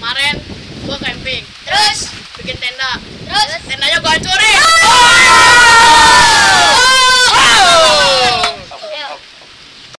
Kemarin gua camping, Terus? bikin tenda. Terus? Tendanya gua hancurin.